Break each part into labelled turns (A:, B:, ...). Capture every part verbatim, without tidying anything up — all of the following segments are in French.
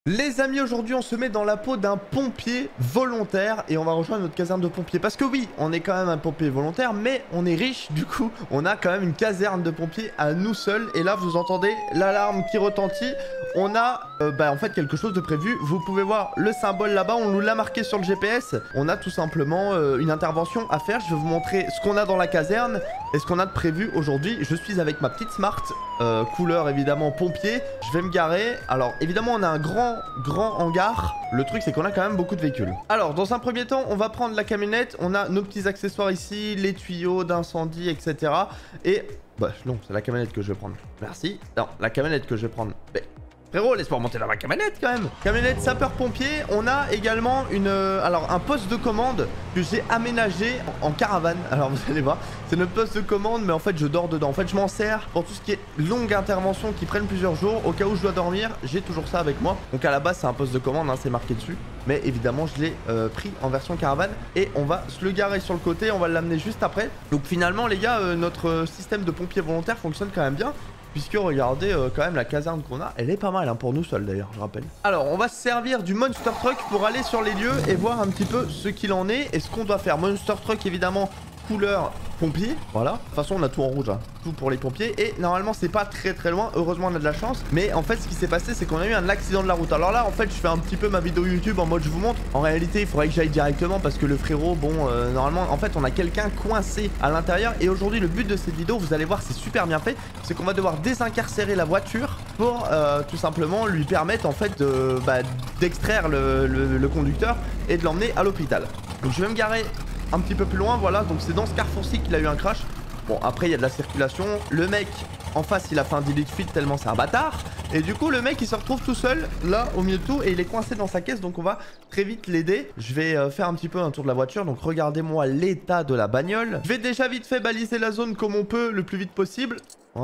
A: Les amis, aujourd'hui on se met dans la peau d'un pompier volontaire et on va rejoindre notre caserne de pompiers. Parce que oui, on est quand même un pompier volontaire, mais on est riche, du coup on a quand même une caserne de pompiers à nous seuls. Et là vous entendez l'alarme qui retentit. On a euh, bah, en fait quelque chose de prévu. Vous pouvez voir le symbole là-bas, on nous l'a marqué sur le G P S. On a tout simplement euh, une intervention à faire. Je vais vous montrer ce qu'on a dans la caserne et ce qu'on a de prévu aujourd'hui. Je suis avec ma petite Smart, euh, couleur évidemment pompier. Je vais me garer. Alors évidemment on a un grand grand hangar. Le truc c'est qu'on a quand même beaucoup de véhicules. Alors dans un premier temps on va prendre la camionnette. On a nos petits accessoires ici, les tuyaux d'incendie, etc. Et bah non, c'est la camionnette que je vais prendre. Merci. Non, la camionnette que je vais prendre. Mais frérot, laisse-moi monter dans ma camionnette quand même. Camionnette sapeur-pompier. On a également une, euh, alors un poste de commande que j'ai aménagé en, en caravane. Alors vous allez voir, c'est notre poste de commande, mais en fait je dors dedans. En fait je m'en sers pour tout ce qui est longue intervention qui prennent plusieurs jours. Au cas où je dois dormir, j'ai toujours ça avec moi. Donc à la base c'est un poste de commande, hein, c'est marqué dessus. Mais évidemment je l'ai euh, pris en version caravane. Et on va se le garer sur le côté, on va l'amener juste après. Donc finalement les gars, euh, notre système de pompier volontaire fonctionne quand même bien. Puisque regardez euh, quand même la caserne qu'on a, elle est pas mal hein, pour nous seuls d'ailleurs, je rappelle. Alors on va se servir du Monster Truck pour aller sur les lieux et voir un petit peu ce qu'il en est et ce qu'on doit faire. Monster Truck évidemment couleur pompier, voilà. De toute façon on a tout en rouge, hein. Tout pour les pompiers et normalement c'est pas très très loin, heureusement on a de la chance. Mais en fait ce qui s'est passé c'est qu'on a eu un accident de la route. Alors là en fait je fais un petit peu ma vidéo YouTube en mode je vous montre. En réalité il faudrait que j'aille directement parce que le frérot, bon euh, normalement en fait on a quelqu'un coincé à l'intérieur. Et aujourd'hui le but de cette vidéo, vous allez voir c'est super bien fait, c'est qu'on va devoir désincarcérer la voiture pour euh, tout simplement lui permettre en fait de, bah, d'extraire le, le, le conducteur et de l'emmener à l'hôpital. Donc je vais me garer un petit peu plus loin, voilà, donc c'est dans ce carrefour-ci qu'il a eu un crash. Bon, après il y a de la circulation, le mec en face il a fait un delete fit tellement c'est un bâtard. Et du coup le mec il se retrouve tout seul là au milieu de tout et il est coincé dans sa caisse, donc on va très vite l'aider. Je vais euh, faire un petit peu un tour de la voiture, donc regardez-moi l'état de la bagnole. Je vais déjà vite fait baliser la zone comme on peut le plus vite possible.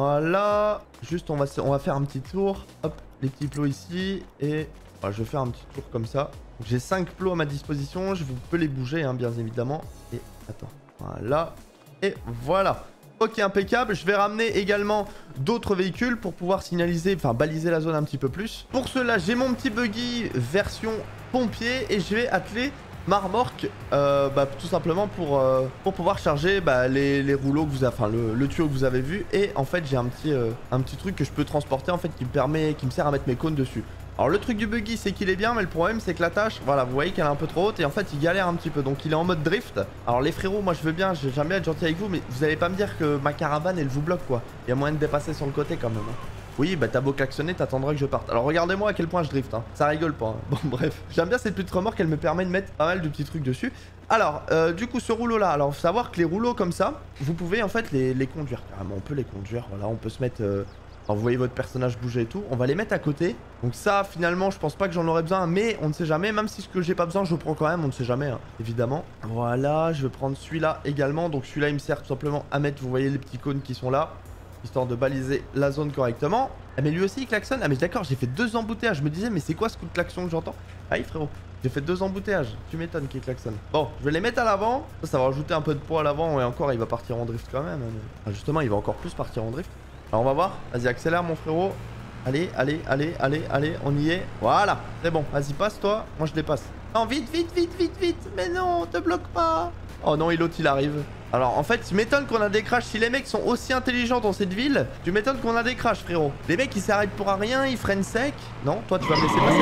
A: Voilà, juste on va, on va faire un petit tour, hop, les petits plots ici et... Voilà, je vais faire un petit tour comme ça. J'ai cinq plots à ma disposition. Je peux les bouger, hein, bien évidemment. Et attends, voilà. Et voilà. Ok, impeccable. Je vais ramener également d'autres véhicules pour pouvoir signaliser, enfin baliser la zone un petit peu plus. Pour cela, j'ai mon petit buggy version pompier et je vais atteler ma remorque euh, bah, tout simplement pour, euh, pour pouvoir charger bah, les, les rouleaux que vous avez, enfin le, le tuyau que vous avez vu. Et en fait, j'ai un petit, euh, un petit truc que je peux transporter en fait qui me permet, qui me sert à mettre mes cônes dessus. Alors le truc du buggy c'est qu'il est bien, mais le problème c'est que la tâche, voilà, vous voyez qu'elle est un peu trop haute et en fait il galère un petit peu, donc il est en mode drift. Alors les frérots, moi je veux bien, j'aime bien être gentil avec vous, mais vous allez pas me dire que ma caravane elle vous bloque quoi. Il y a moyen de dépasser sur le côté quand même. Hein. Oui, bah t'as beau klaxonner, t'attendras que je parte. Alors regardez-moi à quel point je drift, hein. Ça rigole pas. Hein. Bon bref, j'aime bien cette petite remorque, elle me permet de mettre pas mal de petits trucs dessus. Alors, euh, du coup ce rouleau là, alors faut savoir que les rouleaux comme ça, vous pouvez en fait les, les conduire carrément, on peut les conduire, voilà, on peut se mettre... Euh... Alors vous voyez votre personnage bouger et tout, on va les mettre à côté. Donc ça finalement je pense pas que j'en aurais besoin, mais on ne sait jamais, même si ce que j'ai pas besoin je le prends quand même, on ne sait jamais hein, évidemment. Voilà, je vais prendre celui-là également, donc celui-là il me sert tout simplement à mettre, vous voyez les petits cônes qui sont là, histoire de baliser la zone correctement. Ah mais lui aussi il klaxonne, ah mais d'accord, j'ai fait deux embouteillages, je me disais mais c'est quoi ce coup de klaxon que j'entends? Ah oui frérot, j'ai fait deux embouteillages, tu m'étonnes qu'il klaxonne. Bon, je vais les mettre à l'avant, ça, ça va rajouter un peu de poids à l'avant et encore il va partir en drift quand même. Ah, justement il va encore plus partir en drift. Alors on va voir, vas-y accélère mon frérot. Allez, allez, allez, allez, allez, on y est. Voilà, c'est bon, vas-y passe toi, moi je dépasse. Non, vite, vite, vite, vite, vite. Mais non, te bloque pas. Oh non, et l'autre il arrive. Alors en fait, tu m'étonnes qu'on a des crashs. Si les mecs sont aussi intelligents dans cette ville, tu m'étonnes qu'on a des crashs frérot. Les mecs ils s'arrêtent pour rien, ils freinent sec. Non, toi tu vas me laisser passer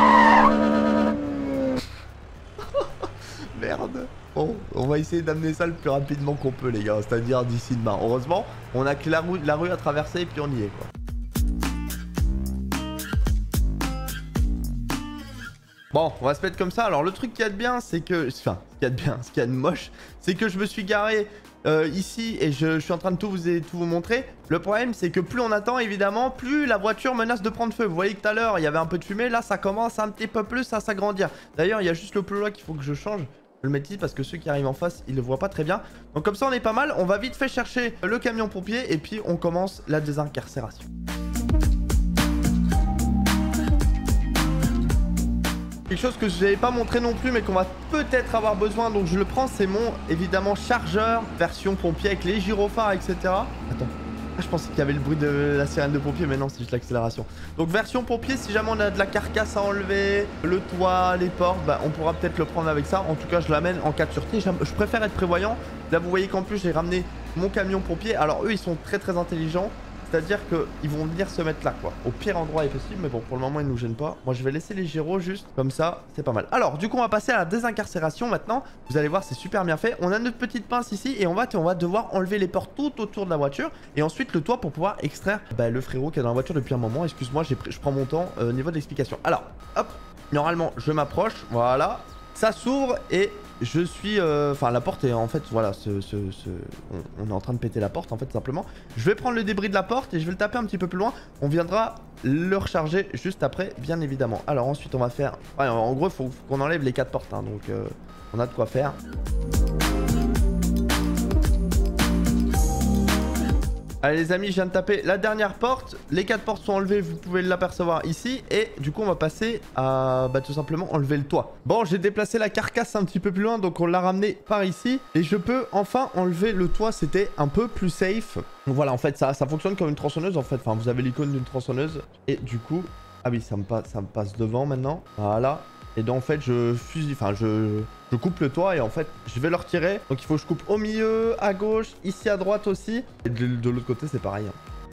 A: là. Merde. Bon, on va essayer d'amener ça le plus rapidement qu'on peut les gars, c'est-à-dire d'ici demain. Heureusement, on a que la rue, la rue à traverser et puis on y est quoi. Bon, on va se mettre comme ça. Alors le truc qu'il y a de bien, c'est que... Enfin, ce qu'il y a de bien, ce qu'il y a de moche, c'est que je me suis garé euh, ici et je, je suis en train de tout vous, tout vous montrer. Le problème, c'est que plus on attend, évidemment, plus la voiture menace de prendre feu. Vous voyez que tout à l'heure, il y avait un peu de fumée. Là, ça commence un petit peu plus à s'agrandir. D'ailleurs, il y a juste le plot là qu'il faut que je change. Je le mets ici parce que ceux qui arrivent en face, ils le voient pas très bien. Donc comme ça, on est pas mal. On va vite fait chercher le camion pompier et puis on commence la désincarcération. Quelque chose que je n'avais pas montré non plus mais qu'on va peut-être avoir besoin, donc je le prends, c'est mon évidemment chargeur version pompier avec les gyrophares, et cetera. Attends, Je pensais qu'il y avait le bruit de la sirène de pompier, mais non, c'est juste l'accélération. Donc version pompier, si jamais on a de la carcasse à enlever, le toit, les portes, bah, on pourra peut-être le prendre avec ça. En tout cas, je l'amène en cas de sûreté. Je préfère être prévoyant. Là, vous voyez qu'en plus, j'ai ramené mon camion pompier. Alors eux, ils sont très très intelligents. C'est-à-dire qu'ils vont venir se mettre là, quoi. Au pire endroit est possible, mais bon, pour le moment, ils nous gênent pas. Moi, je vais laisser les gyros juste comme ça, c'est pas mal. Alors, du coup, on va passer à la désincarcération maintenant. Vous allez voir, c'est super bien fait. On a notre petite pince ici et on va, on va devoir enlever les portes tout autour de la voiture et ensuite le toit pour pouvoir extraire bah, le frérot qui est dans la voiture depuis un moment. Excuse-moi, je prends mon temps euh, au niveau de l'explication. Alors, hop, normalement, je m'approche, voilà. Ça s'ouvre et je suis... Enfin, euh, la porte est en fait... Voilà, ce, ce, ce, on, on est en train de péter la porte, en fait, simplement. Je vais prendre le débris de la porte et je vais le taper un petit peu plus loin. On viendra le recharger juste après, bien évidemment. Alors, ensuite, on va faire... Ouais, en gros, il faut, faut qu'on enlève les quatre portes, hein, donc euh, on a de quoi faire. Allez les amis, je viens de taper la dernière porte. Les quatre portes sont enlevées, vous pouvez l'apercevoir ici. Et du coup, on va passer à bah, tout simplement enlever le toit. Bon, j'ai déplacé la carcasse un petit peu plus loin, donc on l'a ramené par ici. Et je peux enfin enlever le toit, c'était un peu plus safe. Donc voilà, en fait, ça, ça fonctionne comme une tronçonneuse, en fait. Enfin, vous avez l'icône d'une tronçonneuse. Et du coup... Ah oui, ça me, passe, ça me passe devant maintenant. Voilà. Et donc en fait je fusille, enfin je, je coupe le toit et en fait je vais le retirer. Donc il faut que je coupe au milieu, à gauche, ici à droite aussi. Et de, de l'autre côté c'est pareil.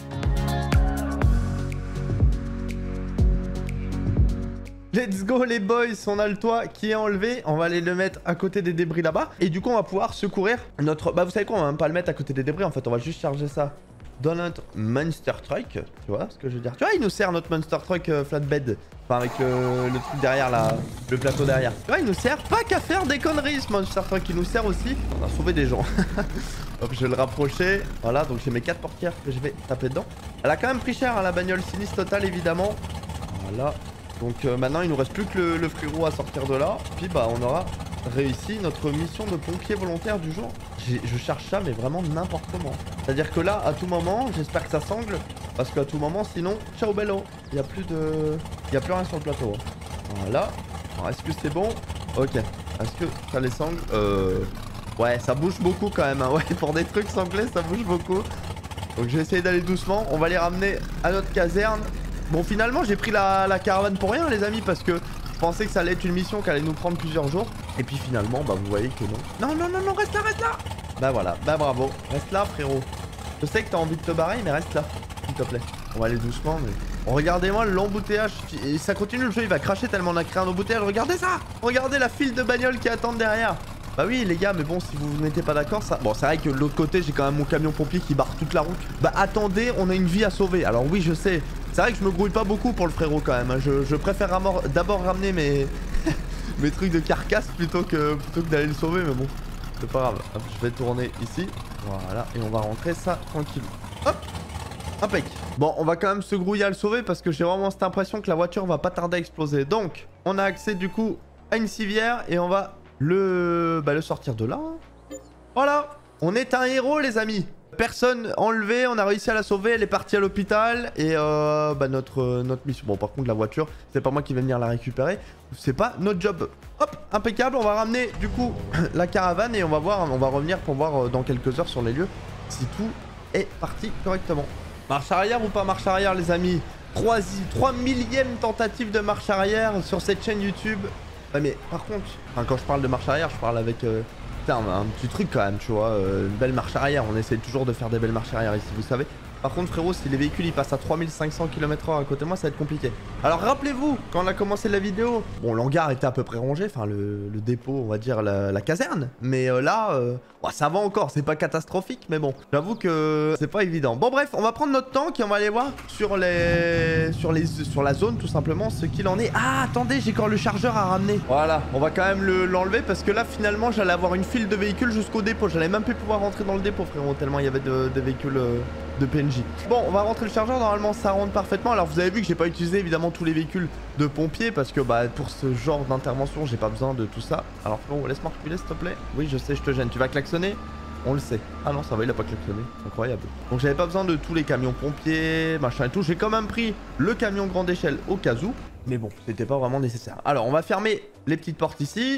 A: Let's go les boys, on a le toit qui est enlevé. On va aller le mettre à côté des débris là-bas. Et du coup on va pouvoir secourir notre... Bah vous savez quoi, on va même pas le mettre à côté des débris. En fait on va juste charger ça dans notre Monster Truck. Tu vois ce que je veux dire? Tu vois, il nous sert notre Monster Truck euh, flatbed. Enfin avec le, le truc derrière là, le plateau derrière. Tu vois, il nous sert pas qu'à faire des conneries ce Monster Truck. Il nous sert aussi... On a sauvé des gens. Hop, je vais le rapprocher. Voilà, donc j'ai mes quatre portières que je vais taper dedans. Elle a quand même pris cher hein, la bagnole sinistre totale évidemment. Voilà. Donc euh, maintenant il nous reste plus que le, le frérot à sortir de là. Puis bah on aura réussi notre mission de pompier volontaire du jour. Je cherche ça mais vraiment n'importe comment. C'est à dire que là à tout moment j'espère que ça sangle. Parce qu'à tout moment sinon ciao bello. Il n'y a plus de... Il n'y a plus rien sur le plateau. Voilà. Est-ce que c'est bon? Ok. Est-ce que ça les sangle? Euh... Ouais ça bouge beaucoup quand même hein. Ouais pour des trucs sanglés ça bouge beaucoup. Donc je vais essayer d'aller doucement. On va les ramener à notre caserne. Bon finalement j'ai pris la, la caravane pour rien les amis. Parce que je pensais que ça allait être une mission qui allait nous prendre plusieurs jours. Et puis finalement bah vous voyez que non. Non non non non reste là reste là. Bah voilà bah bravo. Reste là frérot. Je sais que t'as envie de te barrer mais reste là s'il te plaît. On va aller doucement mais... Oh, regardez-moi l'embouteillage. Et ça continue le jeu il va cracher tellement on a créé un embouteillage. Regardez ça. Regardez la file de bagnoles qui attendent derrière. Bah oui les gars mais bon si vous n'étiez pas d'accord ça... Bon c'est vrai que de l'autre côté j'ai quand même mon camion pompier qui barre toute la route. Bah attendez on a une vie à sauver. Alors oui je sais. C'est vrai que je me grouille pas beaucoup pour le frérot quand même. Je, je préfère d'abord ramener mes... mes trucs de carcasse plutôt que, plutôt que d'aller le sauver mais bon. C'est pas grave. Hop, je vais tourner ici. Voilà et on va rentrer ça tranquille. Hop. Impec. Bon on va quand même se grouiller à le sauver parce que j'ai vraiment cette impression que la voiture va pas tarder à exploser. Donc on a accès du coup à une civière et on va... Le... Bah, le sortir de là. Voilà. On est un héros, les amis. Personne enlevé. On a réussi à la sauver. Elle est partie à l'hôpital. Et euh, bah, notre, euh, notre mission... Bon, par contre, la voiture, c'est pas moi qui vais venir la récupérer. C'est pas notre job. Hop, impeccable. On va ramener, du coup, la caravane. Et on va voir... On va revenir pour voir euh, dans quelques heures sur les lieux si tout est parti correctement. Marche arrière ou pas marche arrière, les amis? trois millième tentative de marche arrière sur cette chaîne YouTube. Ouais mais par contre, enfin, quand je parle de marche arrière, je parle avec euh, un, un petit truc quand même, tu vois, euh, une belle marche arrière. On essaie toujours de faire des belles marches arrière ici, vous savez. Par contre frérot, si les véhicules ils passent à trois mille cinq cents kilomètres heure à côté de moi, ça va être compliqué. Alors rappelez-vous, quand on a commencé la vidéo, bon l'hangar était à peu près rangé, enfin le, le dépôt, on va dire la, la caserne. Mais euh, là, euh, bon, ça va encore, c'est pas catastrophique, mais bon, j'avoue que c'est pas évident. Bon bref, on va prendre notre temps et on va aller voir sur les, sur les, sur la zone tout simplement ce qu'il en est. Ah attendez, j'ai encore le chargeur à ramener. Voilà, on va quand même l'enlever le, parce que là finalement j'allais avoir une file de véhicules jusqu'au dépôt. J'allais même plus pouvoir rentrer dans le dépôt frérot, tellement il y avait de, de véhicules euh, de P N J. Bon, on va rentrer le chargeur, normalement ça rentre parfaitement. Alors vous avez vu que j'ai pas utilisé évidemment tous les véhicules de pompiers parce que bah pour ce genre d'intervention j'ai pas besoin de tout ça. Alors frérot, laisse-moi reculer s'il te plaît. Oui je sais, je te gêne, tu vas klaxonner? On le sait. Ah non ça va, il a pas klaxonné, incroyable. Donc j'avais pas besoin de tous les camions pompiers, machin et tout. J'ai quand même pris le camion grande échelle au cas où. Mais bon, c'était pas vraiment nécessaire. Alors on va fermer les petites portes ici.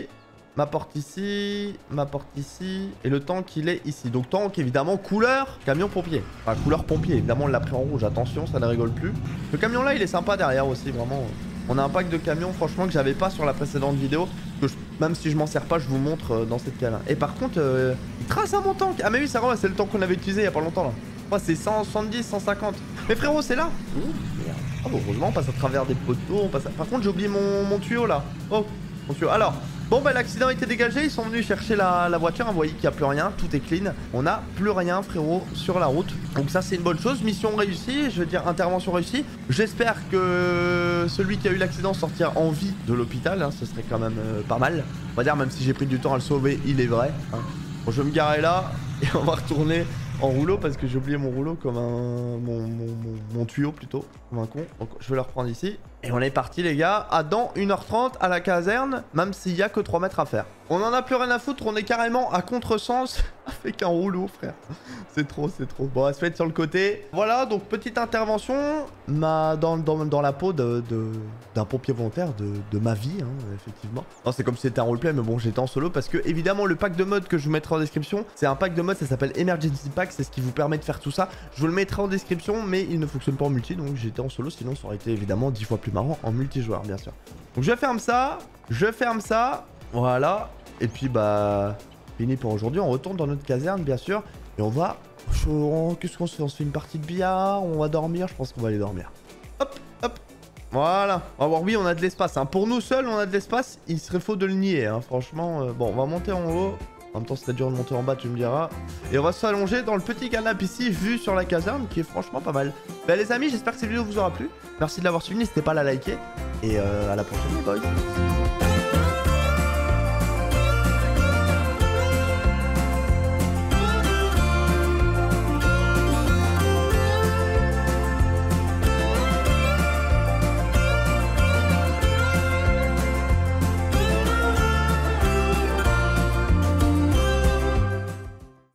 A: ma porte ici, ma porte ici, et le tank il est ici. Donc tank évidemment couleur camion pompier. Enfin couleur pompier, évidemment on l'a pris en rouge, attention ça ne rigole plus. Le camion là il est sympa derrière aussi, vraiment. On a un pack de camions franchement que j'avais pas sur la précédente vidéo. Que je, même si je m'en sers pas, je vous montre dans cette cas là. Et par contre, euh, il trace à mon tank. Ah mais oui ça va, c'est le tank qu'on avait utilisé il y a pas longtemps là. Oh, c'est cent soixante-dix, cent cinquante. Mais frérot c'est là. Ouh, merde. Oh, heureusement on passe à travers des poteaux, on passe à... Par contre j'ai oublié mon, mon tuyau là. Oh, mon tuyau. Alors... Bon bah l'accident a été dégagé, ils sont venus chercher la, la voiture, vous voyez qu'il n'y a plus rien, tout est clean. On n'a plus rien frérot sur la route. Donc ça c'est une bonne chose, mission réussie, je veux dire intervention réussie. J'espère que celui qui a eu l'accident sortira en vie de l'hôpital, hein, ce serait quand même euh, pas mal. On va dire même si j'ai pris du temps à le sauver, il est vrai. Hein. Bon je vais me garer là et on va retourner en rouleau parce que j'ai oublié mon rouleau comme un... Mon, mon, mon, mon tuyau plutôt, comme un con. Donc je vais le reprendre ici. Et on est parti les gars, à dans une heure trente à la caserne, même s'il y a que trois mètres à faire. On en a plus rien à foutre, on est carrément à contresens avec un rouleau frère. C'est trop, c'est trop. Bon, on va se mettre sur le côté. Voilà, donc petite intervention ma... dans, dans, dans la peau de, de, d'un pompier volontaire de, de ma vie, hein, effectivement. Non, c'est comme si c'était un roleplay, mais bon, j'étais en solo parce que évidemment le pack de mode que je vous mettrai en description, c'est un pack de mode, ça s'appelle Emergency Pack, c'est ce qui vous permet de faire tout ça. Je vous le mettrai en description, mais il ne fonctionne pas en multi, donc j'étais en solo, sinon ça aurait été évidemment dix fois plus marrant en multijoueur bien sûr. Donc je ferme ça, je ferme ça, voilà, et puis bah fini pour aujourd'hui, on retourne dans notre caserne bien sûr, et on va, qu'est-ce qu'on se fait, on se fait une partie de billard, on va dormir, je pense qu'on va aller dormir. Hop, hop, voilà, on va voir, oui on a de l'espace, hein. Pour nous seuls on a de l'espace, il serait faux de le nier, hein. Franchement, euh, bon on va monter en haut. En même temps, c'est dur de monter en bas, tu me diras. Et on va s'allonger dans le petit canapé ici, vu sur la caserne, qui est franchement pas mal. Bah les amis, j'espère que cette vidéo vous aura plu. Merci de l'avoir suivi, n'hésitez pas à la liker. Et euh, à la prochaine les boys.